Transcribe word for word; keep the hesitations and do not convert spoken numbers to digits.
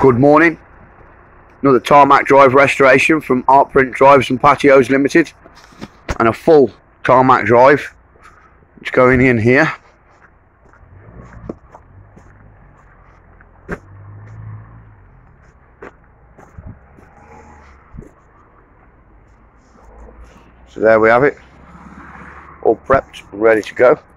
Good morning. Another tarmac drive restoration from Artprint Drives and Patios Limited, and a full tarmac drive. It's going in here. So there we have it, all prepped and ready to go.